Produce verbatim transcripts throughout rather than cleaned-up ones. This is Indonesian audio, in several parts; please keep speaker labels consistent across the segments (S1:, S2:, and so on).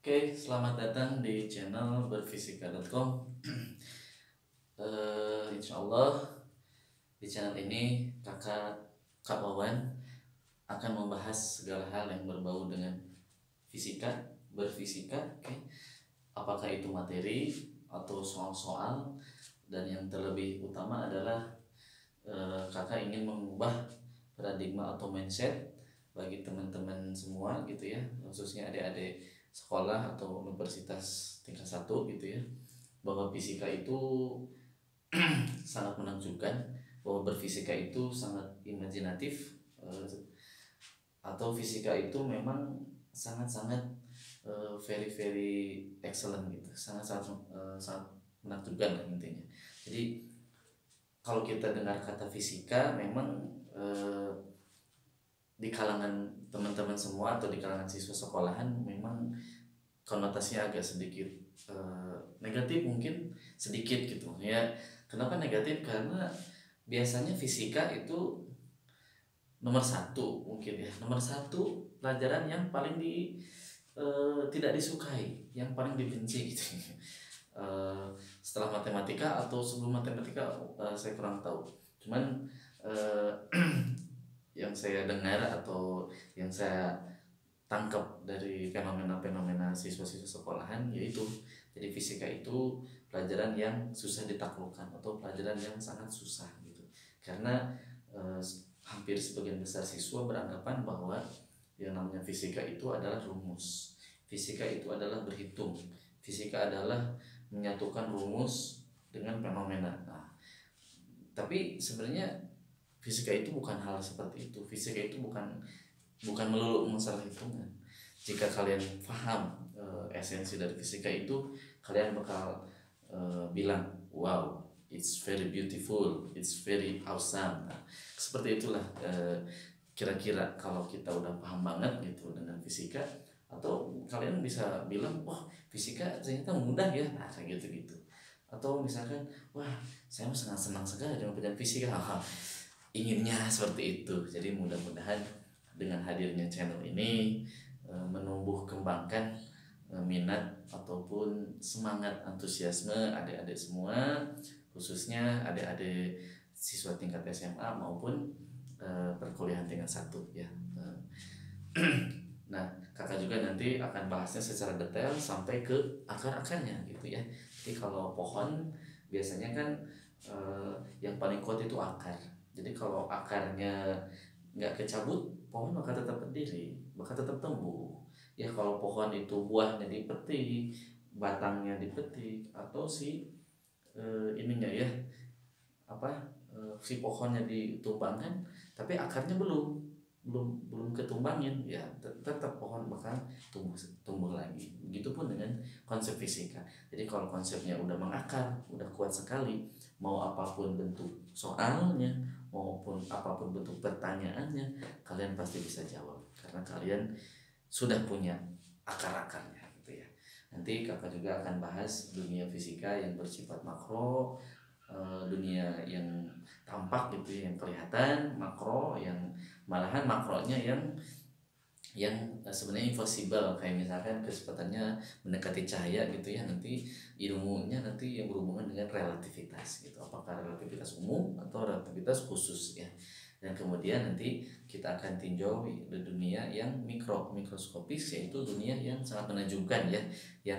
S1: Oke, selamat datang di channel berfisika titik com. uh, Insya Allah di channel ini kakak Kak Wawan akan membahas segala hal yang berbau dengan fisika, berfisika. Oke, apakah itu materi atau soal-soal, dan yang terlebih utama adalah uh, kakak ingin mengubah paradigma atau mindset bagi teman-teman semua gitu ya, khususnya adik-adik sekolah atau universitas tingkat satu gitu ya, bahwa fisika itu sangat menakjubkan, bahwa berfisika itu sangat imajinatif, atau fisika itu memang sangat-sangat very very excellent gitu, sangat-sangat sangat menakjubkan lah intinya. Jadi kalau kita dengar kata fisika, memang eh, di kalangan teman-teman semua atau di kalangan siswa sekolahan memang konotasinya agak sedikit uh, negatif, mungkin sedikit gitu ya. Kenapa negatif? Karena biasanya fisika itu nomor satu, mungkin ya nomor satu pelajaran yang paling di uh, tidak disukai, yang paling dibenci gitu. Uh, setelah matematika atau sebelum matematika uh, saya kurang tahu. Cuman uh, yang saya dengar atau yang saya tangkap dari fenomena-fenomena siswa-siswa sekolahan, yaitu jadi fisika itu pelajaran yang susah ditaklukkan atau pelajaran yang sangat susah gitu, karena eh, hampir sebagian besar siswa beranggapan bahwa yang namanya fisika itu adalah rumus, fisika itu adalah berhitung, fisika adalah menyatukan rumus dengan fenomena. Nah, tapi sebenarnya fisika itu bukan hal seperti itu. Fisika itu bukan bukan melulu masalah hitungan. Jika kalian paham uh, esensi dari fisika itu, kalian bakal uh, bilang, wow, it's very beautiful, it's very awesome. Nah, seperti itulah uh, kira-kira kalau kita udah paham banget gitu dengan fisika, atau kalian bisa bilang, wah, fisika ternyata mudah ya, nah kayak gitu-gitu. Atau misalkan, wah, saya sangat senang sekali dengan pelajaran fisika. Inginnya seperti itu. Jadi mudah-mudahan dengan hadirnya channel ini menumbuh kembangkan minat ataupun semangat antusiasme adik-adik semua, khususnya adik-adik siswa tingkat S M A maupun perkuliahan tingkat satu ya. Nah, kakak juga nanti akan bahasnya secara detail sampai ke akar-akarnya gitu ya. Jadi kalau pohon biasanya kan eh, yang paling kuat itu akar. Jadi kalau akarnya nggak kecabut, pohon bakal tetap berdiri, bakal tetap tumbuh. Ya kalau pohon itu buahnya dipetik, batangnya dipetik, atau si eh, ininya ya apa eh, si pohonnya ditumbangkan, tapi akarnya belum belum belum ketumbangin, ya tetap pohon bakal tumbuh tumbuh lagi. Begitupun dengan konsep fisika. Jadi kalau konsepnya udah mengakar, udah kuat sekali, mau apapun bentuk soalnya maupun apapun bentuk pertanyaannya, kalian pasti bisa jawab karena kalian sudah punya akar-akarnya gitu ya. Nanti kakak juga akan bahas dunia fisika yang bersifat makro, dunia yang tampak gitu ya, yang kelihatan makro, yang malahan makronya yang yang sebenarnya impossible, kayak misalkan kecepatannya mendekati cahaya gitu ya. Nanti ilmunya nanti yang berhubungan dengan relativitas gitu, apakah relativitas umum atau relativitas khusus ya. Dan kemudian nanti kita akan tinjau di dunia yang mikro mikroskopis, yaitu dunia yang sangat menakjubkan ya, yang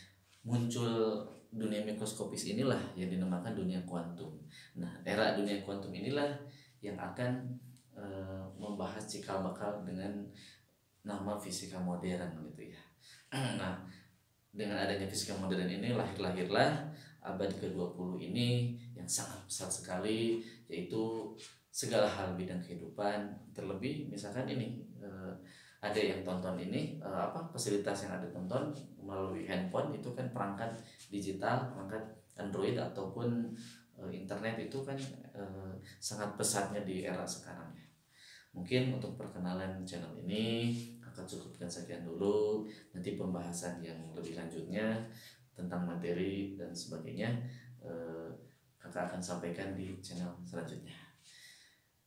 S1: muncul dunia mikroskopis inilah yang dinamakan dunia kuantum. Nah, era dunia kuantum inilah yang akan e, membahas cikal bakal dengan nama fisika modern gitu ya. Nah, dengan adanya fisika modern ini lahir-lahirlah abad ke dua puluh ini yang sangat besar sekali, yaitu segala hal bidang kehidupan. Terlebih misalkan ini eh, ada yang tonton ini eh, apa fasilitas yang ada tonton melalui handphone itu kan, perangkat digital, perangkat Android ataupun eh, internet itu kan eh, sangat pesatnya di era sekarang ya. Mungkin untuk perkenalan channel ini akan cukupkan sekian dulu. Nanti pembahasan yang lebih lanjutnya tentang materi dan sebagainya eh, kakak akan sampaikan di channel selanjutnya.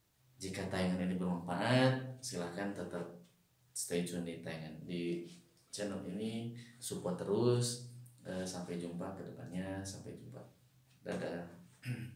S1: Jika tayangan ini bermanfaat, silahkan tetap stay tune di tayangan di channel ini, support terus. Eh, sampai jumpa ke depannya, sampai jumpa, dadah.